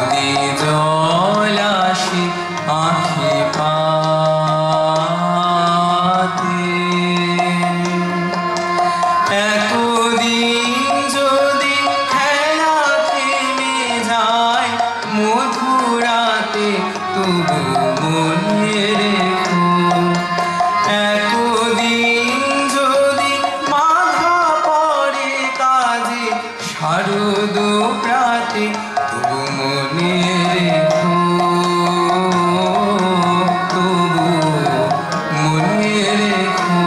যদি জল আসে আঁখি পাতে, এতদিন যদি খেলা থেমে যায় মধুরাতে, তবু মনে রেখো। এতদিন যদি বাধা পড়ে কাজে শারদ প্রাতে, তবু মনে রেখো, তবু মনে রেখো।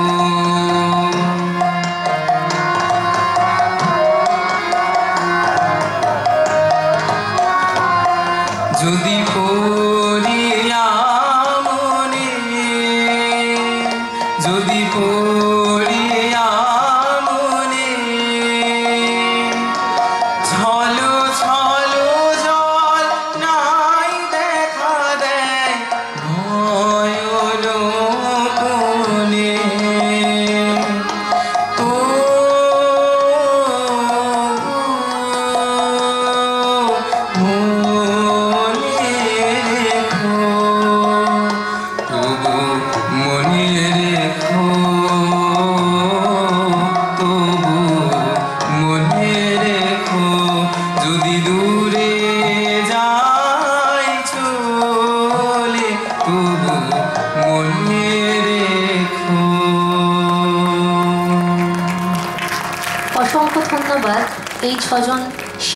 যদি পড়িয়া মনে, যদি পড়িয়া মনে ছলো ছলো জল নাই দেখা দেয় নয়ন কোণে, মনে রেখো, তবু মনে রেখো। যদি দূরে যাই চলে, তবু মনে রেখো। অসংখ্য ধন্যবাদ এই ছজন